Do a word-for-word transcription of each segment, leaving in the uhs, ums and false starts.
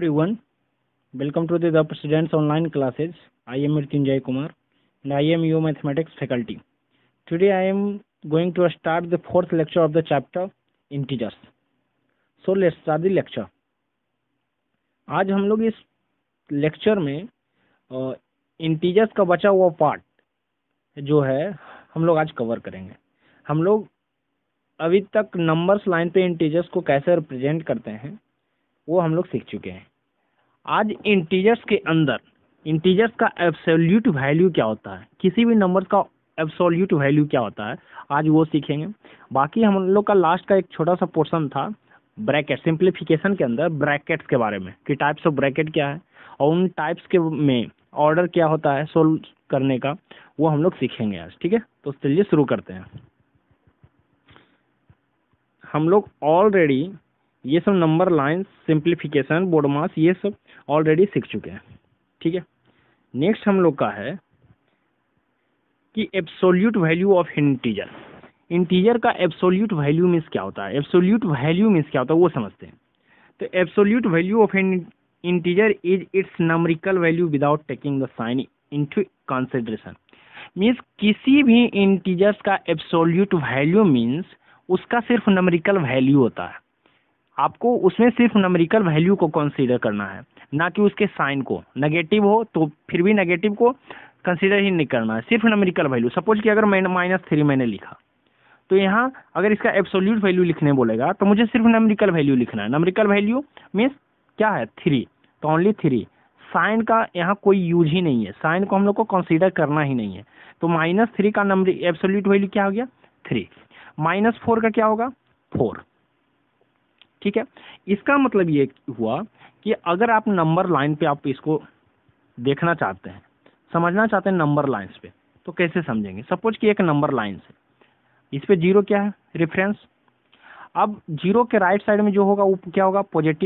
everyone, welcome to the, the Students Online Classes. I am Mrityunjay Kumar and I am your Mathematics faculty. Today I am going to start the fourth lecture of the chapter Integers. So let's start the lecture. आज हम लोग इस lecture में integers का बचा हुआ part जो है हम लोग आज कवर करेंगे। हम लोग अभी तक नंबर्स लाइन पे इंटीजर्स को कैसे रिप्रेजेंट करते हैं वो हम लोग सीख चुके हैं। आज इंटीजर्स के अंदर इंटीजर्स का एब्सोल्यूट वैल्यू क्या होता है, किसी भी नंबर का एब्सोल्यूट वैल्यू क्या होता है, आज वो सीखेंगे। बाकी हम लोग का लास्ट का एक छोटा सा पोर्शन था ब्रैकेट सिंप्लीफिकेशन के अंदर ब्रैकेट्स के बारे में कि टाइप्स ऑफ ब्रैकेट क्या है और उन टाइप्स के में ऑर्डर क्या होता है सोल्व करने का, वो हम लोग सीखेंगे आज। ठीक है, तो चलिए शुरू करते हैं। हम लोग ऑलरेडी ये सब number lines simplification BODMAS ये सब ऑलरेडी सीख चुके हैं। ठीक है, नेक्स्ट हम लोग का है कि absolute value of integer. Integer का एब्सोल्यूट वैल्यू मीन्स क्या होता है, एब्सोल्यूट वैल्यू मीन्स क्या होता है वो समझते हैं। तो absolute value of an integer is its numerical value without taking the sign into consideration. Means किसी भी इंटीजर्स का एब्सोल्यूट वैल्यू मीन्स उसका सिर्फ नंबरिकल वैल्यू होता है। आपको उसमें सिर्फ नंबरिकल वैल्यू को कंसीडर करना है, ना कि उसके साइन को। नेगेटिव हो तो फिर भी नेगेटिव को कंसीडर ही नहीं करना है, सिर्फ नंबरिकल वैल्यू। सपोज कि अगर मैंने माइनस थ्री मैंने लिखा तो यहाँ अगर इसका एब्सोल्यूट वैल्यू लिखने बोलेगा तो मुझे सिर्फ नंबरिकल वैल्यू लिखना है। नंबरिकल वैल्यू मीन्स क्या है, थ्री, तो ओनली थ्री। साइन का यहाँ कोई यूज ही नहीं है, साइन को हम लोग को कंसीडर करना ही नहीं है। तो माइनस थ्री का नंबर एब्सोल्यूट वैल्यू क्या हो गया, थ्री। माइनस फोर का क्या होगा, फोर। ठीक है, इसका मतलब ये हुआ कि अगर आप नंबर लाइन पे आप इसको देखना चाहते हैं, समझना चाहते हैं नंबर लाइन्स पे, तो कैसे समझेंगे। सपोज कि एक नंबर लाइन से इस पे जीरो क्या है, रेफरेंस। अब जीरो के राइट साइड में जो होगा वो क्या होगा, पॉजिटिव।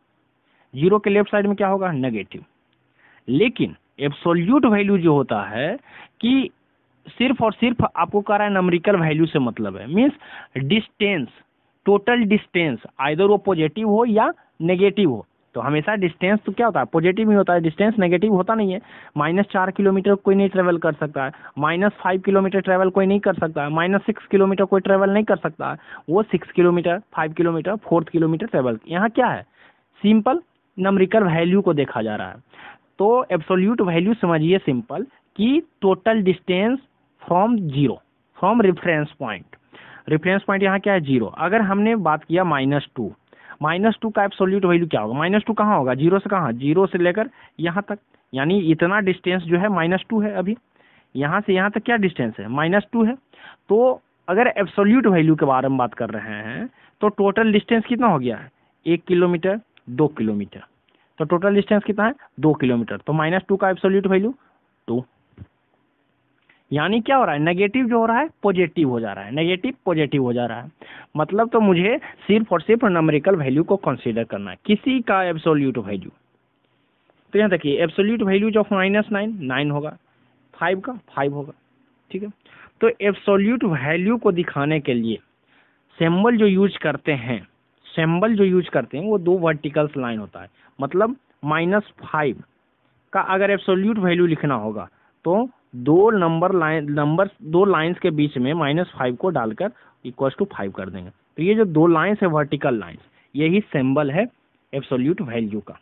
जीरो के लेफ्ट साइड में क्या होगा, नेगेटिव। लेकिन एब्सोल्यूट वैल्यू जो होता है कि सिर्फ और सिर्फ आपको कह रहा है नंबरिकल वैल्यू से मतलब है, means distance, total distance, either वो पॉजिटिव हो या नेगेटिव हो। तो हमेशा डिस्टेंस तो क्या होता है, पॉजिटिव ही होता है, डिस्टेंस नेगेटिव होता नहीं है। माइनस चार किलोमीटर कोई नहीं ट्रेवल कर सकता है, माइनस फाइव किलोमीटर ट्रेवल कोई नहीं कर सकता है, माइनस सिक्स किलोमीटर कोई ट्रेवल नहीं कर सकता है। वो six kilometre, five kilometre, fourth kilometre travel, यहाँ क्या है, सिंपल नंबरिकल वैल्यू को देखा जा रहा है। तो एब्सोल्यूट वैल्यू समझिए सिंपल कि total distance from zero, from reference point. Reference point यहाँ क्या है, जीरो। अगर हमने बात किया माइनस टू, माइनस टू का एब्सोल्यूट वैल्यू क्या होगा, माइनस टू कहाँ होगा, जीरो से कहाँ, जीरो से लेकर यहाँ तक, यानी इतना डिस्टेंस जो है माइनस टू है। अभी यहाँ से यहाँ तक क्या डिस्टेंस है, माइनस टू है। तो अगर एब्सोल्यूट वैल्यू के बारे में बात कर रहे हैं तो टोटल डिस्टेंस कितना हो गया है, एक किलोमीटर, दो किलोमीटर। तो टोटल डिस्टेंस कितना है, दो किलोमीटर। तो माइनस टू का एब्सोल्यूट वैल्यू टू। यानी क्या हो रहा है, नेगेटिव जो हो रहा है पॉजिटिव हो जा रहा है, नेगेटिव पॉजिटिव हो जा रहा है। मतलब तो मुझे सिर्फ और सिर्फ नंबरिकल वैल्यू को कंसीडर करना है, किसी का एब्सोल्यूट वैल्यू। तो यहाँ देखिए एब्सोल्यूट वैल्यू जो माइनस नाइन, नाइन होगा, फाइव का फाइव होगा। ठीक है, तो एब्सोल्यूट वैल्यू को दिखाने के लिए सिंबल जो यूज करते हैं, सिंबल जो यूज करते हैं वो दो वर्टिकल्स लाइन होता है। मतलब माइनस फाइव का अगर एब्सोल्यूट वैल्यू लिखना होगा तो दो नंबर लाइन नंबर दो लाइंस के बीच में माइनस फाइव को डालकर इक्वल टू फाइव कर देंगे। तो ये जो दो लाइंस है वर्टिकल लाइंस, यही सिंबल है एब्सोल्यूट वैल्यू का।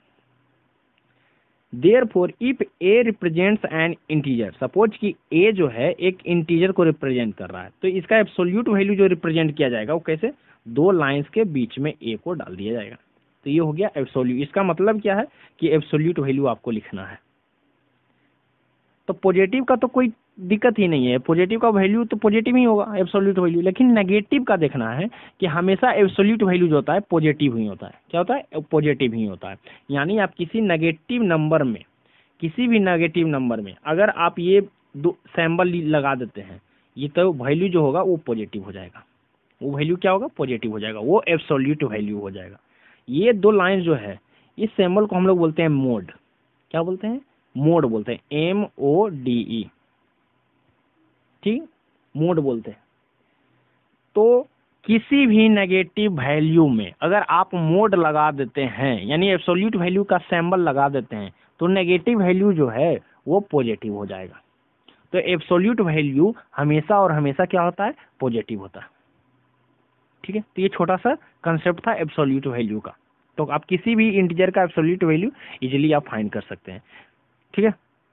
Therefore if A represents an integer, suppose कि ए जो है एक इंटीजर को रिप्रेजेंट कर रहा है, तो इसका एब्सोल्यूट वैल्यू जो रिप्रेजेंट किया जाएगा वो कैसे, दो लाइंस के बीच में ए को डाल दिया जाएगा। तो ये हो गया एब्सोल्यूट। इसका मतलब क्या है कि एब्सोल्यूट वैल्यू आपको लिखना है। तो पॉजिटिव का तो कोई दिक्कत ही नहीं है, पॉजिटिव का वैल्यू तो पॉजिटिव ही होगा एब्सोल्यूट वैल्यू। लेकिन नेगेटिव का देखना है कि हमेशा एब्सोल्यूट वैल्यू जो होता है पॉजिटिव ही होता है। क्या होता है, पॉजिटिव ही होता है। यानी आप किसी नेगेटिव नंबर में, किसी भी नेगेटिव नंबर में अगर आप ये दो सिंबल लगा देते हैं, ये तो वैल्यू जो होगा वो पॉजिटिव हो जाएगा। वो वैल्यू क्या होगा, पॉजिटिव हो जाएगा, वो एब्सोल्यूट वैल्यू हो जाएगा। ये दो लाइन जो है इस सिंबल को हम लोग बोलते हैं मोड। क्या बोलते हैं, मोड बोलते हैं, एम ओ डी ई। ठीक, मोड बोलते हैं। तो किसी भी नेगेटिव वैल्यू में अगर आप मोड लगा देते हैं, यानी एब्सोल्यूट वैल्यू का सिंबल लगा देते हैं, तो नेगेटिव वैल्यू जो है वो पॉजिटिव हो जाएगा। तो एब्सोल्यूट वैल्यू हमेशा और हमेशा क्या होता है, पॉजिटिव होता है। ठीक है, तो ये छोटा सा कंसेप्ट था एब्सोल्यूट वैल्यू का। तो आप किसी भी इंटीजर का एब्सोल्यूट वैल्यू इजीली आप फाइंड कर सकते हैं। ठीक है,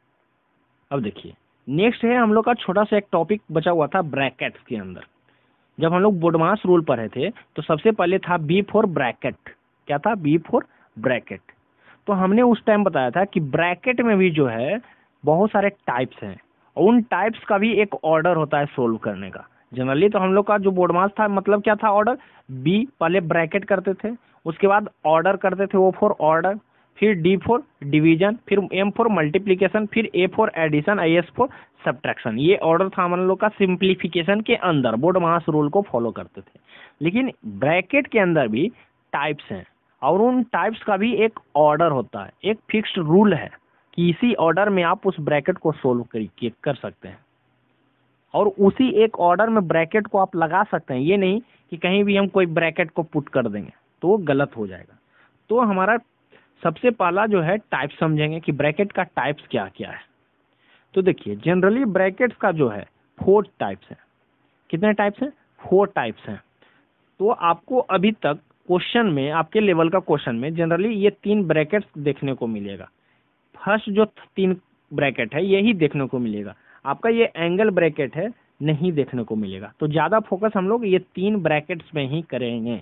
अब देखिए नेक्स्ट है हम लोग का छोटा सा एक टॉपिक बचा हुआ था ब्रैकेट्स के अंदर। जब हम लोग बोडमास रूल पढ़े थे तो सबसे पहले था बी फॉर ब्रैकेट। क्या था, बी फॉर ब्रैकेट। तो हमने उस टाइम बताया था कि ब्रैकेट में भी जो है बहुत सारे टाइप्स हैं, और उन टाइप्स का भी एक ऑर्डर होता है सोल्व करने का। जनरली तो हम लोग का जो बोडमास था मतलब क्या था, ऑर्डर। बी पहले ब्रैकेट करते थे, उसके बाद ऑर्डर करते थे, वो फॉर ऑर्डर, फिर डी फॉर डिवीजन, फिर एम फॉर मल्टीप्लिकेशन, फिर ए फॉर एडिशन, आई एस फॉर सब्ट्रैक्शन। ये ऑर्डर था हम लोग का सिंप्लीफिकेशन के अंदर, बोडमास रूल को फॉलो करते थे। लेकिन ब्रैकेट के अंदर भी टाइप्स हैं, और उन टाइप्स का भी एक ऑर्डर होता है, एक फिक्स्ड रूल है कि इसी ऑर्डर में आप उस ब्रैकेट को सोल्व कर, कर सकते हैं, और उसी एक ऑर्डर में ब्रैकेट को आप लगा सकते हैं। ये नहीं कि कहीं भी हम कोई ब्रैकेट को पुट कर देंगे तो वो गलत हो जाएगा। तो हमारा सबसे पहला जो है टाइप समझेंगे कि ब्रैकेट का टाइप्स क्या क्या है। तो देखिए जनरली ब्रैकेट्स का जो है फोर टाइप्स है। कितने टाइप्स हैं, फोर टाइप्स हैं। तो आपको अभी तक क्वेश्चन में, आपके लेवल का क्वेश्चन में जनरली ये तीन ब्रैकेट्स देखने को मिलेगा। फर्स्ट जो तीन ब्रैकेट है यही देखने को मिलेगा, आपका ये एंगल ब्रैकेट है नहीं देखने को मिलेगा। तो ज्यादा फोकस हम लोग ये तीन ब्रैकेट्स में ही करेंगे।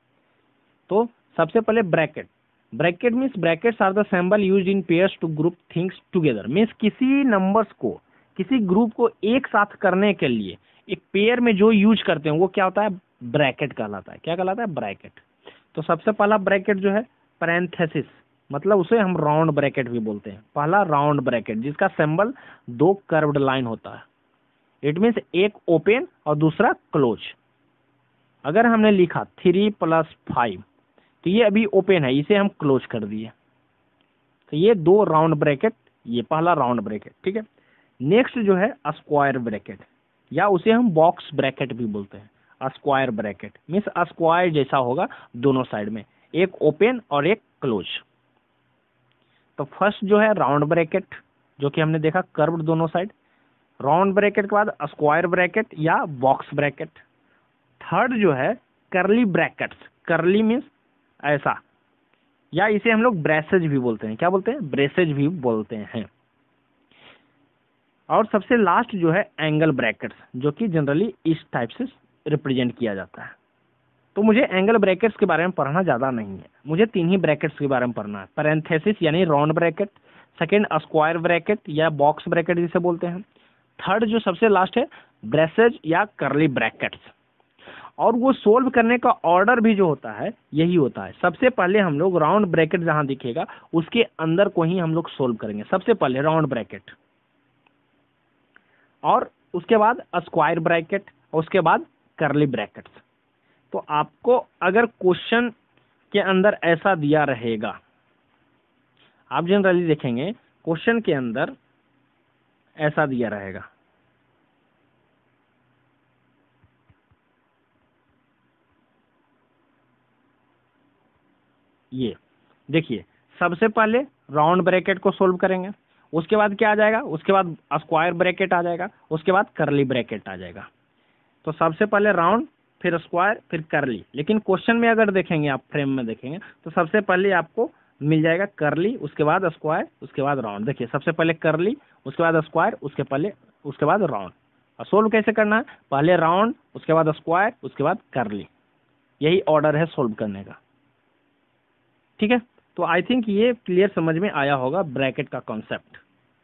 तो सबसे पहले bracket. Bracket means brackets are the symbol used in pairs to group things together. Means किसी नंबर्स को, किसी ग्रुप को एक साथ करने के लिए एक पेयर में जो यूज करते हैं वो क्या होता है, ब्रैकेट कहलाता है। क्या कहलाता है, ब्रैकेट। तो सबसे पहला ब्रैकेट जो है पैरेंथेसिस, मतलब उसे हम राउंड ब्रैकेट भी बोलते हैं। पहला राउंड ब्रैकेट जिसका सिंबल दो कर्व्ड लाइन होता है। इट मीन्स एक ओपन और दूसरा क्लोज। अगर हमने लिखा थ्री प्लस फाइव तो ये अभी ओपन है, इसे हम क्लोज कर दिए। तो ये दो राउंड ब्रैकेट, ये पहला राउंड ब्रैकेट। ठीक है, नेक्स्ट जो है स्क्वायर ब्रैकेट, या उसे हम बॉक्स ब्रैकेट भी बोलते हैं। स्क्वायर ब्रैकेट मीन्स स्क्वायर जैसा होगा दोनों साइड में, एक ओपन और एक क्लोज। तो फर्स्ट जो है राउंड ब्रैकेट, जो कि हमने देखा कर्व्ड दोनों साइड। राउंड ब्रैकेट के बाद स्क्वायर ब्रैकेट या बॉक्स ब्रैकेट। थर्ड जो है करली ब्रैकेट्स। करली मीन्स ऐसा, या इसे हम लोग ब्रेसेज भी बोलते हैं। क्या बोलते हैं, ब्रेसेज भी बोलते हैं। और सबसे लास्ट जो है एंगल ब्रैकेट्स, जो कि जनरली इस टाइप से रिप्रेजेंट किया जाता है। तो मुझे एंगल ब्रैकेट्स के बारे में पढ़ना ज़्यादा नहीं है, मुझे तीन ही ब्रैकेट्स के बारे में पढ़ना है। पैरेंथेसिस यानी round bracket, second square bracket या बॉक्स ब्रैकेट जिसे बोलते हैं, थर्ड जो सबसे लास्ट है ब्रेसेज या करली ब्रैकेट्स। और वो सोल्व करने का ऑर्डर भी जो होता है यही होता है। सबसे पहले हम लोग राउंड ब्रैकेट जहां दिखेगा उसके अंदर को ही हम लोग सोल्व करेंगे। सबसे पहले राउंड ब्रैकेट, और उसके बाद स्क्वायर ब्रैकेट, और उसके बाद करली ब्रैकेट्स। तो आपको अगर क्वेश्चन के अंदर ऐसा दिया रहेगा, आप जनरली देखेंगे क्वेश्चन के अंदर ऐसा दिया रहेगा, ये देखिए सबसे पहले राउंड ब्रैकेट को सोल्व करेंगे, उसके बाद क्या आ जाएगा, उसके बाद स्क्वायर ब्रैकेट आ जाएगा, उसके बाद करली ब्रैकेट आ जाएगा। तो सबसे पहले राउंड, फिर स्क्वायर, फिर करली। लेकिन क्वेश्चन में अगर देखेंगे, आप फ्रेम में देखेंगे तो सबसे पहले आपको मिल जाएगा करली, उसके बाद स्क्वायर, उसके बाद राउंड। देखिए सबसे पहले करली, उसके बाद स्क्वायर, उसके पहले उसके बाद राउंड। और सोल्व कैसे करना है, पहले राउंड, उसके बाद स्क्वायर, उसके बाद करली। यही ऑर्डर है सोल्व करने का। ठीक है, तो आई थिंक ये क्लियर समझ में आया होगा ब्रैकेट का कॉन्सेप्ट।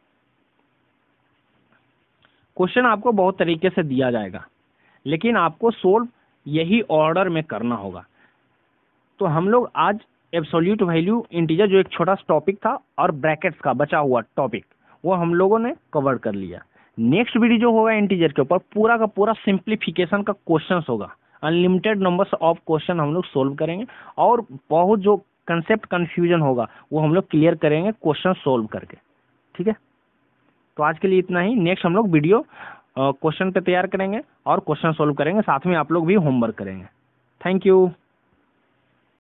क्वेश्चन आपको बहुत तरीके से दिया जाएगा, लेकिन आपको सोल्व यही ऑर्डर में करना होगा। तो हम लोग आज एब्सोल्यूट वैल्यू इंटीजर जो एक छोटा सा टॉपिक था और ब्रैकेट्स का बचा हुआ टॉपिक वो हम लोगों ने कवर कर लिया। नेक्स्ट वीडियो जो होगा इंटीजर के ऊपर पूरा का पूरा सिंप्लीफिकेशन का क्वेश्चंस होगा। अनलिमिटेड नंबर्स ऑफ क्वेश्चन हम लोग सोल्व करेंगे, और बहुत जो कंसेप्ट कंफ्यूजन होगा वो हम लोग क्लियर करेंगे क्वेश्चन सोल्व करके। ठीक है, तो आज के लिए इतना ही। नेक्स्ट हम लोग वीडियो क्वेश्चन पे तैयार करेंगे और क्वेश्चन सोल्व करेंगे, साथ में आप लोग भी होमवर्क करेंगे। Thank you.